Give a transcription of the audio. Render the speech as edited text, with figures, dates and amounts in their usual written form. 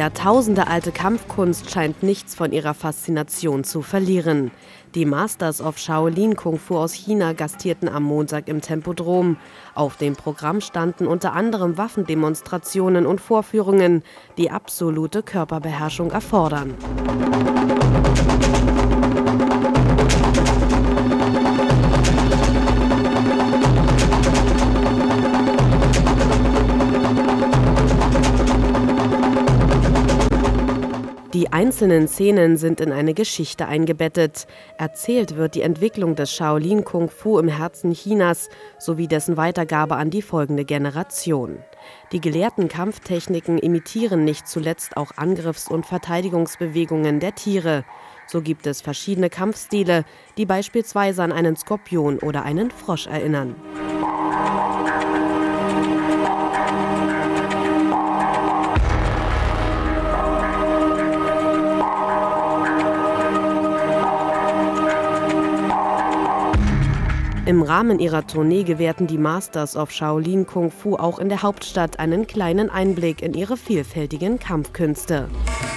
jahrtausendealte Kampfkunst scheint nichts von ihrer Faszination zu verlieren. Die Masters of Shaolin Kung Fu aus China gastierten am Montag im Tempodrom. Auf dem Programm standen unter anderem Waffendemonstrationen und Vorführungen, die absolute Körperbeherrschung erfordern. Die einzelnen Szenen sind in eine Geschichte eingebettet. Erzählt wird die Entwicklung des Shaolin Kung Fu im Herzen Chinas sowie dessen Weitergabe an die folgende Generation. Die gelehrten Kampftechniken imitieren nicht zuletzt auch Angriffs- und Verteidigungsbewegungen der Tiere. So gibt es verschiedene Kampfstile, die beispielsweise an einen Skorpion oder einen Frosch erinnern. Im Rahmen ihrer Tournee gewährten die Masters of Shaolin Kung Fu auch in der Hauptstadt einen kleinen Einblick in ihre vielfältigen Kampfkünste.